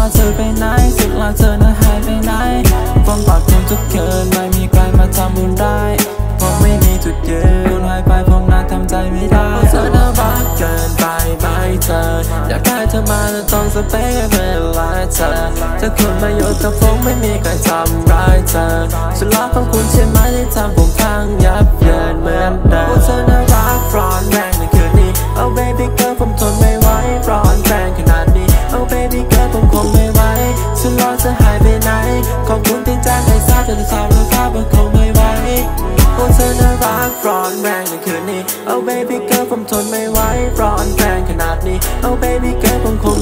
เธอไปไหนสุดแล้วเธอน่ะหายไปไหนผมปากคนทุกคืนไม่มีใครมาทำบุญได้ผมไม่มีจุดยืนหายไปผมน่าทำใจไม่ได้เธอน่ารักเกินไปไหมเธออยากให้เธอมาแต่ต้องสเปคเวลาเธอจะคุณมาอยู่กับผมไม่มีใครทำร้ายเธอฉันรักของคุณใช่ไหมที่ทำผมพังยับเยินเหมือนเดิมเธอน่ารักร้อนแรงในคืนนี้ Oh baby girl ผมทนไม่ไหวร้อนแรงขนาดนี้ Oh baby girl ผมคงไม่ไหวฉันรอเธอหายไปไหนขอบคุณที่แจ้งให้ทราบแต่จะทราบแล้วครับว่าคงไม่ไหวเธอน่ารักร้อนแรงในคืนนี้ Oh baby girl ผมทนไม่ไหวร้อนแรงขนาดนี้ Oh baby girl ผมคง